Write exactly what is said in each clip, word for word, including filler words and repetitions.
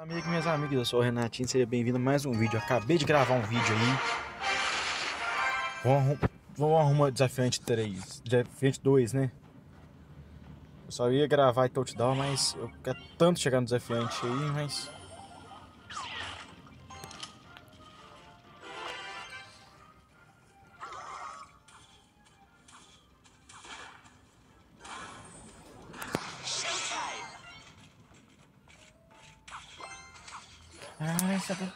Amigos e minhas amigas, eu sou o Renatinho, seja bem-vindo a mais um vídeo. Eu acabei de gravar um vídeo aí. Vamos, vamos arrumar desafiante três, desafiante dois, né? Eu só ia gravar e touchdown, mas eu quero tanto chegar no desafiante aí, mas... Ai, sabe...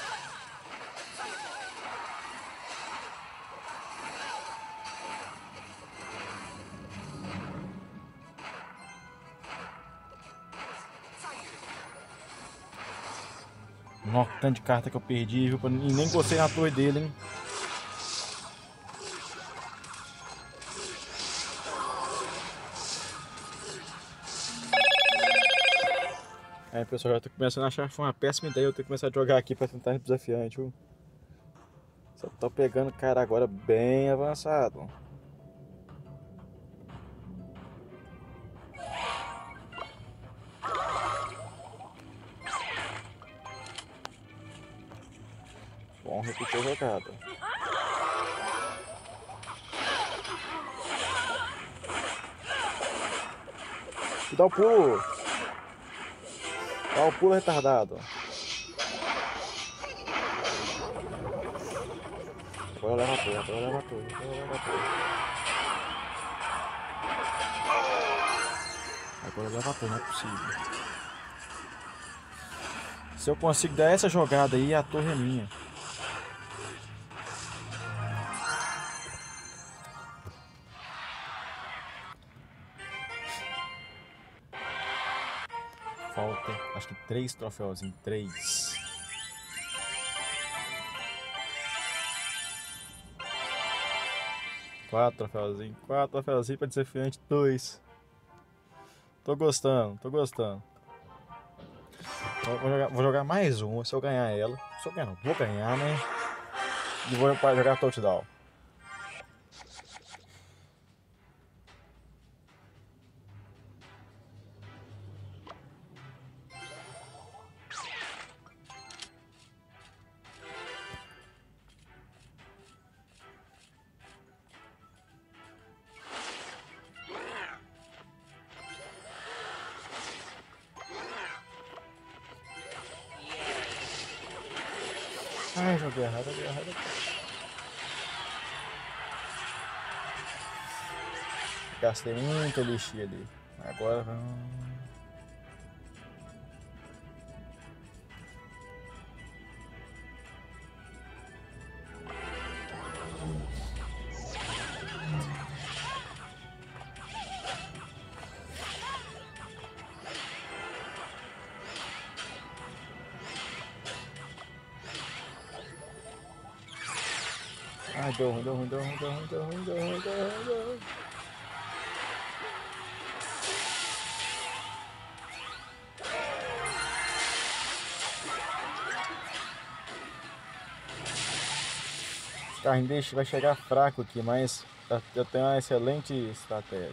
Nossa, tanto de carta que eu perdi, viu? E nem gostei na torre dele, hein? Aí, pessoal, já tô começando a achar que foi uma péssima ideia eu ter que começar a jogar aqui pra tentar desafiante, viu? Só tô pegando cara agora bem avançado. Bom, repetir a jogada. E dá o pulo. Dá o pulo retardado. Agora leva a torre, agora leva a torre, agora leva a torre. Agora leva a torre, não é possível. Se eu consigo dar essa jogada aí, a torre é minha. Falta, acho que três troféuzinhos, três. Quatro troféuzinhos, quatro troféuzinhos pra desafiante, dois. Tô gostando, tô gostando. Vou jogar, vou jogar mais uma, se eu ganhar ela. Se eu ganhar, não, vou ganhar, né? E vou jogar touchdown. Ai, joguei errado, joguei errado. Gastei muito elixir ali. Agora vamos... Ai, deu ruim, deu ruim, deu ruim, deu ruim, deu ruim, deu ruim, deu ruim, deu ruim. O carrinho deixa, vai chegar fraco aqui, mas eu tenho uma excelente estratégia.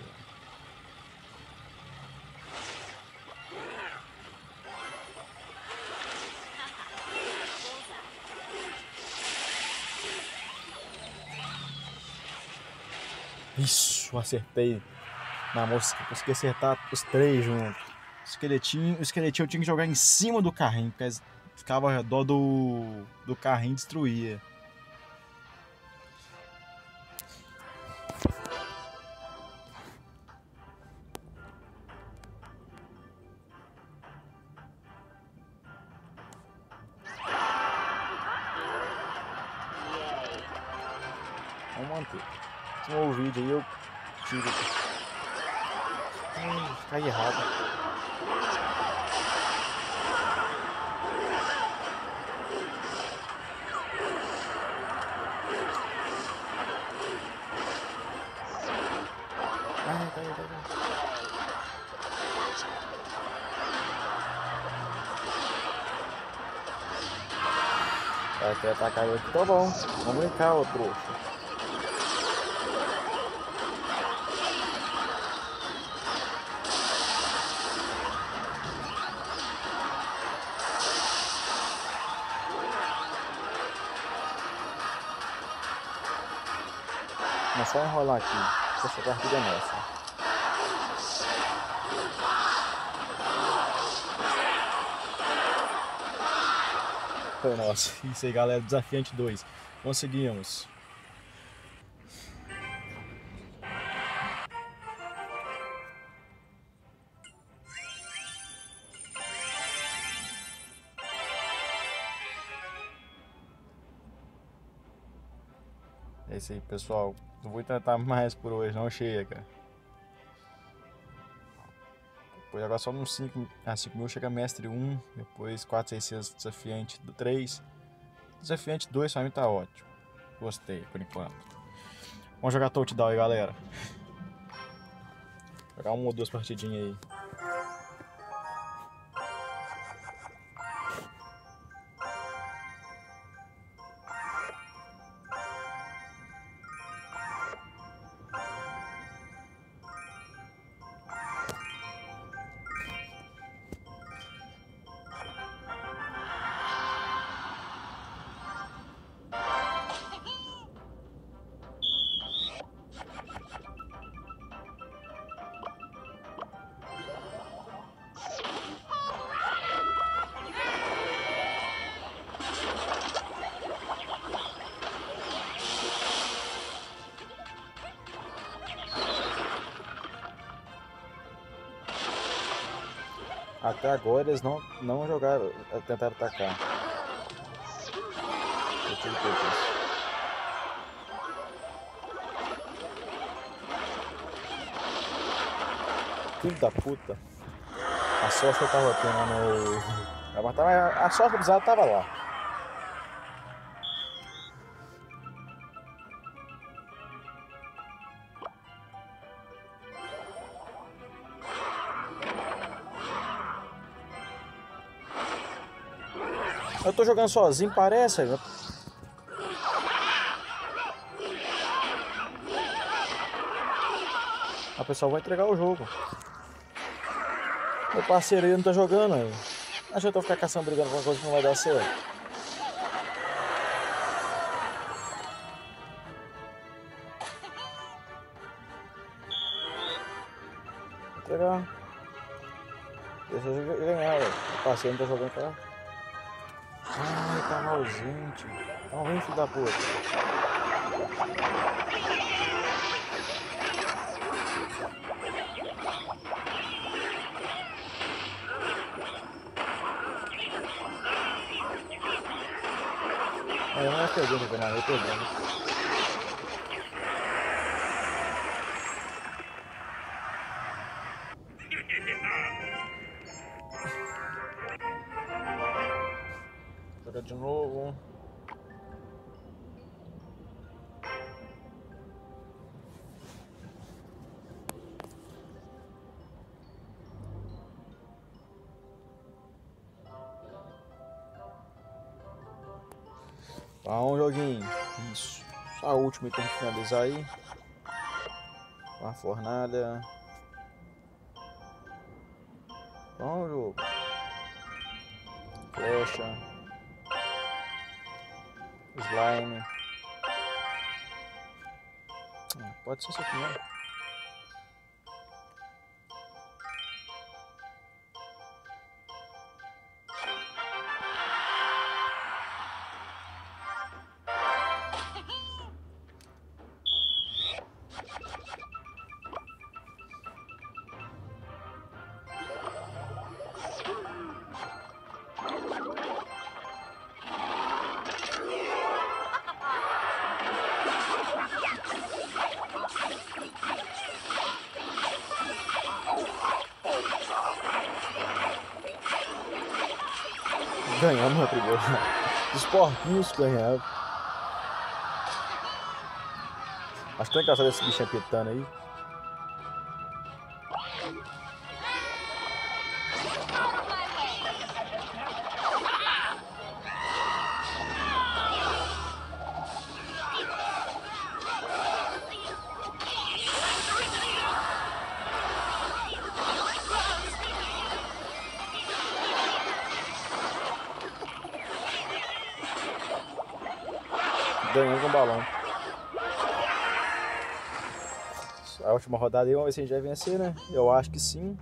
Isso, acertei na mosca, consegui acertar os três juntos. O esqueletinho, o esqueletinho eu tinha que jogar em cima do carrinho, porque ficava ao redor do, do carrinho e destruía. Vamos manter. No vídeo aí eu tiro. Ai, cai errado. Ai, cai, cai, cai. Vai querer atacar eu aqui, tá bom. Vamos brincar, ô trouxa. começar a enrolar aqui. Essa partida é nossa. Foi nossa. Isso aí, galera. Desafiante dois. Conseguimos. É isso aí, pessoal. Não vou tentar mais por hoje, não chega. Depois agora só no cinco, ah, cinco mil chega mestre um, depois quatro mil e seiscentos desafiante do três. Desafiante dois pra mim tá ótimo. Gostei por enquanto. Vamos jogar touchdown aí, galera. Jogar uma ou duas partidinhas aí. Até agora eles não, não jogaram, tentaram atacar. Eu tive que isso. Filho da puta. A sorte que eu tava tendo no... A sorte que eu precisava tava lá. Eu tô jogando sozinho, parece. A pessoa vai entregar o jogo. Meu parceiro aí não tá jogando aí. Acho que eu tô ficar caçando brigando com uma coisa que não vai dar certo. Vou entregar. Deixa eu ganhar, velho. O parceiro não tá jogando, cara. Ai, tá ausente. Então vem, filho da puta. É, eu não ia perder, não, eu ia perder. Joga de novo. Tá um joguinho. Isso. Só a última que tem que finalizar aí. Uma fornalha. Bom jogo. Flecha. Slime. Ah, pode ser isso aqui mesmo. Ganhamos a primeira. Os porquinhos ganharam. Acho tão engraçado esse bichinho pitando aí. Ganhando com o balão. a última rodada aí, vamos ver se a gente vai vencer, né? Eu acho que sim.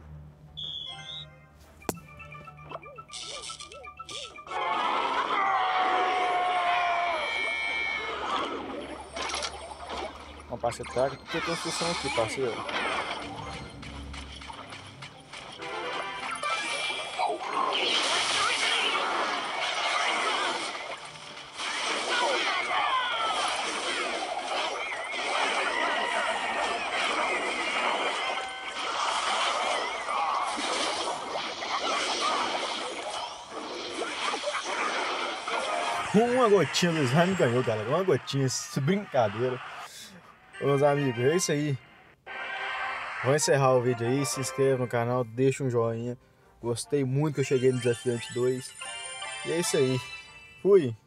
Vamos passar o trago, tem construção aqui, parceiro. Uma gotinha do slime ganhou, galera. Uma gotinha, brincadeira. Ô, meus amigos, é isso aí. Vou encerrar o vídeo aí. Se inscreve no canal, deixa um joinha. Gostei muito que eu cheguei no Desafiante dois. E é isso aí. Fui!